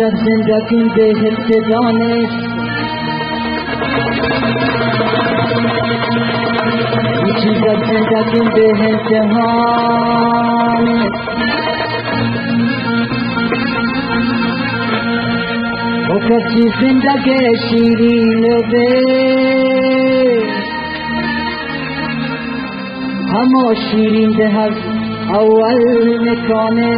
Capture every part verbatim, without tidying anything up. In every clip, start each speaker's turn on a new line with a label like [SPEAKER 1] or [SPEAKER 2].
[SPEAKER 1] از زندگی به حس دانش این چیز از زندگی به امتحانه و کسی زندگی شیرین به همه شیرین ده از اول مکانه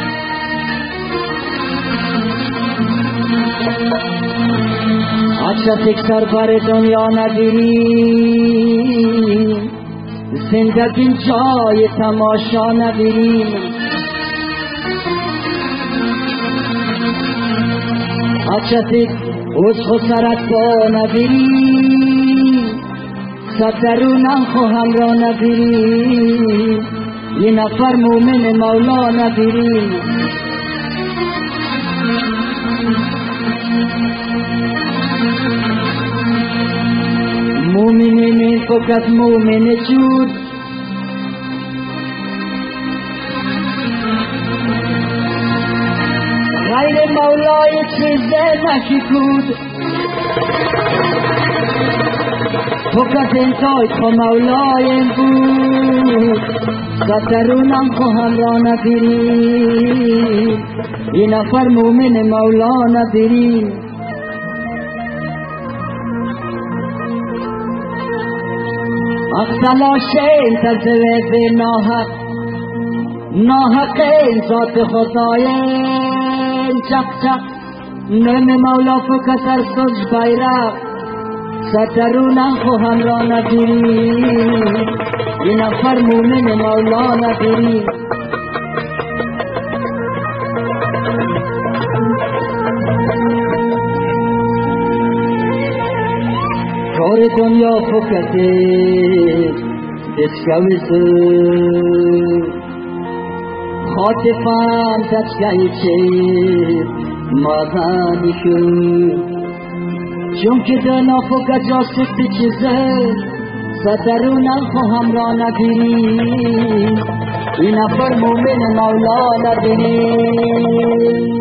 [SPEAKER 1] اچھا تک سر بر دنیا ندیریم زندگی جای تماشا ندیریم اچھا تک از خسرت با ندیریم سترونم خواهم را ندیریم یه نفر مومن مولا ندیریم مومن من فقط مومن جود غیر مولای چیز نکی کود فقط انتای خو مولای بود سترونم خواهم را ندیریم یه نفر مومن مولا ندیریم اختلاشه انتظره به ناحق ناحق ذات خداین چق چق نم مولا فکت ارسوز بیرق سترونم خواهم را ندیریم یه نفر مومن مولا ندیریم کار دنیا فکته دستگوزه خاطفم دستگوی چه مادانی شد چون که دنا فکت جا سکت چیزه سترونم خواهم را ندیریم این نفر مومن مولا ندیریم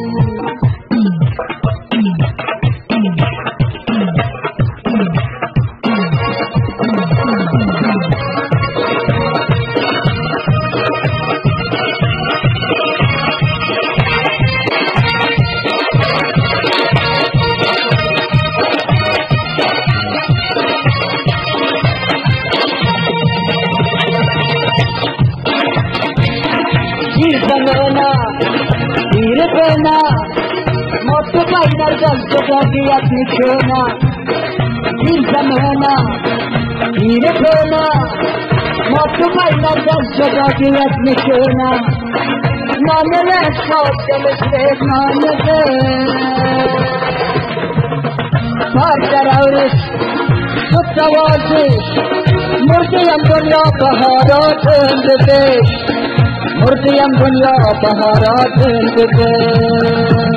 [SPEAKER 1] جداگیت میکنه این زمانه گیره کنه ما تو بین از جداگیت میکنه نامه احساس دلش به نامه بار در عورش خود دوازش مردیم دنیا بهارات اندبش مردیم دنیا بهارات اندبش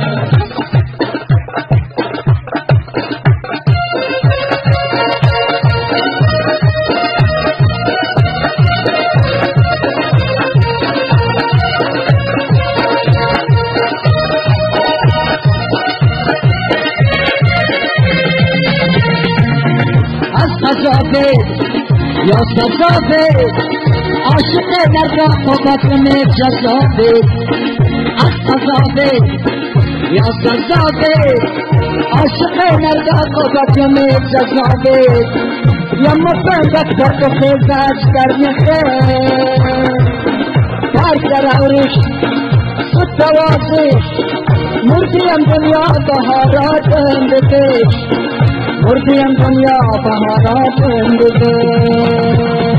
[SPEAKER 1] یا سزاوه عاشق نرگا خوبت میں جزاوه از سزاوه یا سزاوه عاشق نرگا خوبت میں جزاوه یا مفرد در خیزش در نخیر بار در عورش خود دوازش مردیم دنیا بهارات اندکش مردیم دنیا بهارات اندکش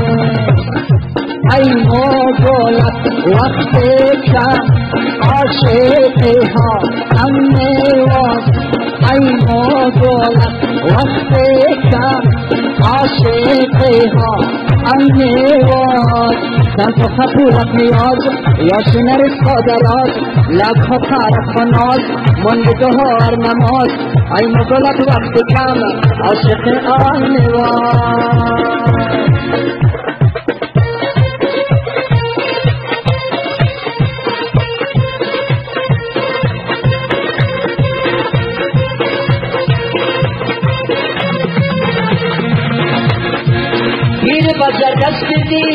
[SPEAKER 1] ای موجولت وقت کا عاشق ها امنواز ای موجولت وقت کا عاشق ها امنواز در تو خطورت نیاز یا شنر صادرات لب خطارت خناز مند دهار نماز ای موجولت وقت کم عاشق امنواز پیر بزر دست دی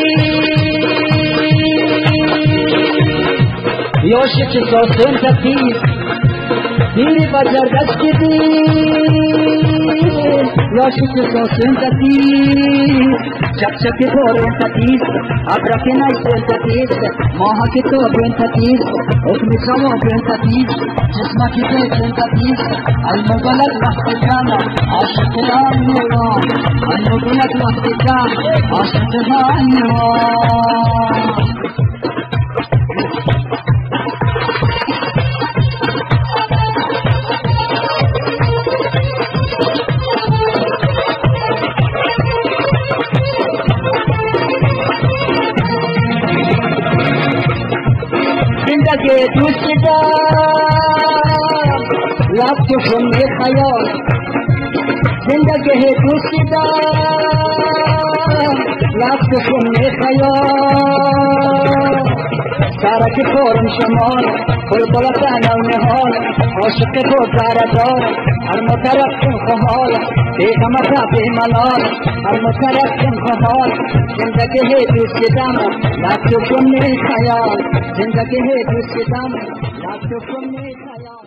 [SPEAKER 1] یوشی که سوسن تیر پیر بزر دست دی یوشی که سوسن تیر چک چک دورن تیر ابرا که نیسن تیر ماه که تو بین تیر حکم سوا بین تیر جسما که بین تیر المغلق وقت جانا عاشق رام نوران المغلق وقت جان عاشق رام نوران जिंदगी दूसरा लाख सुनने खयाल जिंदगी है दूसरा लाख सुनने खयाल सारा की फौरन शमाल फुल बलता नौनहाल आशिक को सारा दौर हर मुतरफ खुहाल बेगमता बेमलाल हर मुतरफ खुहाल जिंदगी है दूसरा लाख सुनने खयाल जिंदगी है दूसरा लाख सुनने खयाल